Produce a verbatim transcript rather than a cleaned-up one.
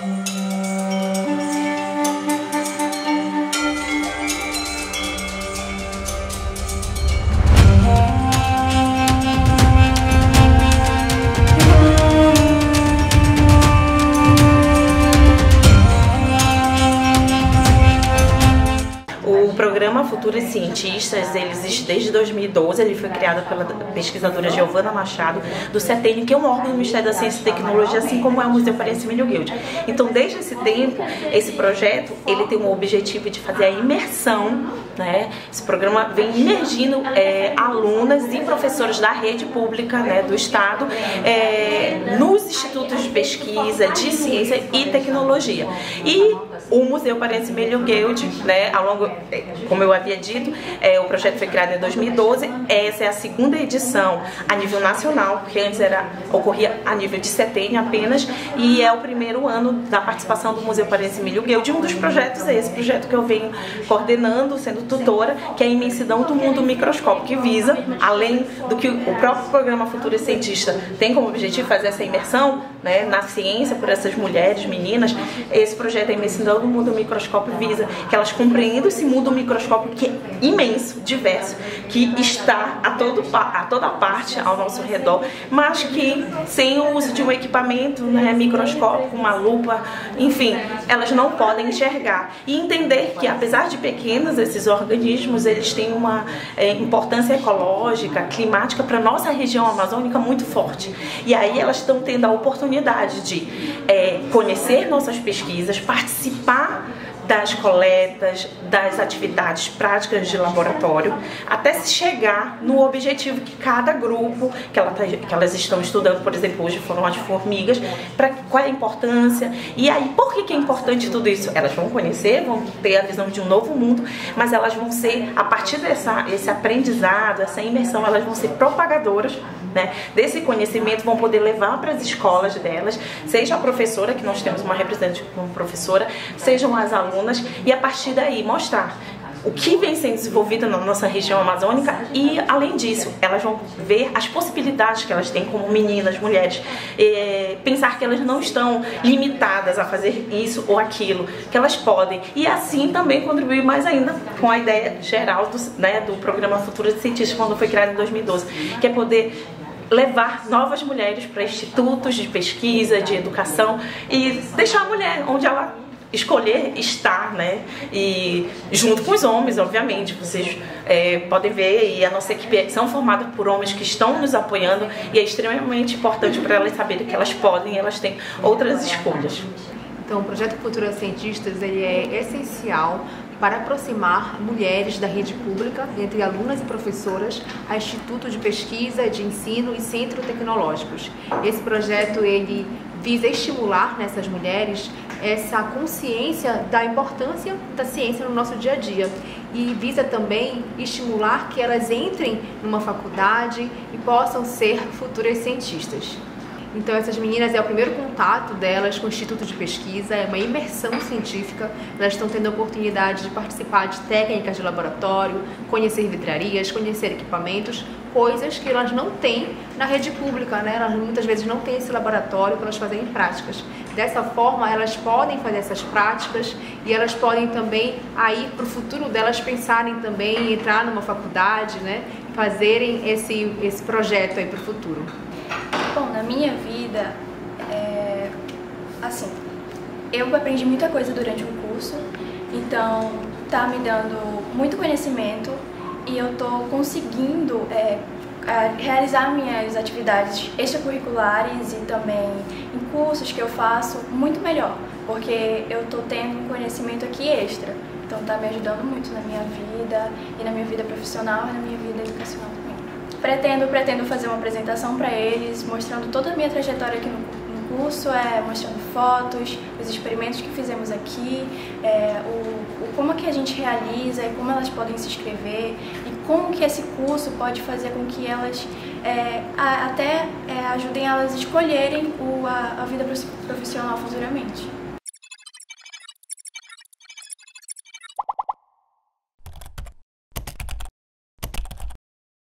O programa Futuras Cientistas, eles, desde dois mil e doze, ele foi criado pela pesquisadora Giovana Machado, do CETENIO, que é um órgão do Ministério da Ciência e Tecnologia, assim como é o Museu Parense Emílio Guild. Então, desde esse tempo, esse projeto, ele tem o objetivo de fazer a imersão, né? Esse programa vem imergindo é, alunas e professores da rede pública, né, do Estado, é, nos institutos de pesquisa, de ciência e tecnologia. E o Museu Parense Emílio Guild, né, ao longo, como eu havia dito, é, o projeto foi criado em dois mil e doze, essa é a segunda edição a nível nacional, porque antes era, ocorria a nível de CETENIO apenas, e é o primeiro ano da participação do Museu Parense Emílio Guild. Um dos projetos é esse projeto que eu venho coordenando, sendo tutora, que é a Imensidão do Mundo Microscópico, que visa, além do que o próprio programa Futuras Cientistas tem como objetivo fazer essa imersão, né, na ciência por essas mulheres, meninas, esse projeto é a Imensidão do Mundo Microscópico visa que elas compreendam esse mundo microscópico que é imenso, diverso, que está a, todo, a toda parte ao nosso redor, mas que sem o uso de um equipamento, né, microscópico, uma lupa, enfim, elas não podem enxergar. E entender que, apesar de pequenos, esses organismos, eles têm uma é, importância ecológica, climática para a nossa região amazônica muito forte. E aí elas estão tendo a oportunidade de é, conhecer nossas pesquisas, participar das coletas, das atividades práticas de laboratório, até se chegar no objetivo que cada grupo, que, ela tá, que elas estão estudando, por exemplo, hoje foram as formigas, pra, qual é a importância, e aí por que, que é importante tudo isso? Elas vão conhecer, vão ter a visão de um novo mundo, mas elas vão ser, a partir dessa, esse aprendizado, essa imersão, elas vão ser propagadoras, né, desse conhecimento, vão poder levar para as escolas delas, seja a professora, que nós temos uma representante como professora, sejam as alunas, e a partir daí mostrar o que vem sendo desenvolvido na nossa região amazônica e, além disso, elas vão ver as possibilidades que elas têm como meninas, mulheres, é, pensar que elas não estão limitadas a fazer isso ou aquilo, que elas podem, e assim também contribuir mais ainda com a ideia geral do, né, do programa Futuras Cientistas, quando foi criado em dois mil e doze, que é poder levar novas mulheres para institutos de pesquisa, de educação e deixar a mulher onde ela escolher estar, né? E junto com os homens, obviamente, vocês é, podem ver, e a nossa equipe são formadas por homens que estão nos apoiando, e é extremamente importante para elas saberem que elas podem, elas têm outras escolhas. Então, o projeto Futuras Cientistas, ele é essencial para aproximar mulheres da rede pública, entre alunas e professoras, a Instituto de Pesquisa, de Ensino e Centros Tecnológicos. Esse projeto, ele visa estimular nessas mulheres essa consciência da importância da ciência no nosso dia a dia, e visa também estimular que elas entrem numa faculdade e possam ser futuras cientistas. Então, essas meninas, é o primeiro contato delas com o Instituto de Pesquisa, é uma imersão científica, elas estão tendo a oportunidade de participar de técnicas de laboratório, conhecer vidrarias, conhecer equipamentos, coisas que elas não têm na rede pública, né? Elas muitas vezes não têm esse laboratório para elas fazerem práticas. Dessa forma, elas podem fazer essas práticas e elas podem também, aí, para o futuro delas, pensarem também em entrar numa faculdade, né? Fazerem esse, esse projeto aí para o futuro. Bom, na minha vida, é, assim, eu aprendi muita coisa durante o curso, então tá me dando muito conhecimento e eu tô conseguindo é, realizar minhas atividades extracurriculares e também em cursos que eu faço muito melhor, porque eu tô tendo um conhecimento aqui extra, então tá me ajudando muito na minha vida e na minha vida profissional e na minha vida educacional também. Pretendo, pretendo fazer uma apresentação para eles, mostrando toda a minha trajetória aqui no, no curso, é, mostrando fotos, os experimentos que fizemos aqui, é, o, o como que a gente realiza e como elas podem se inscrever e como que esse curso pode fazer com que elas é, a, até é, ajudem elas a escolherem o, a, a vida profissional futuramente.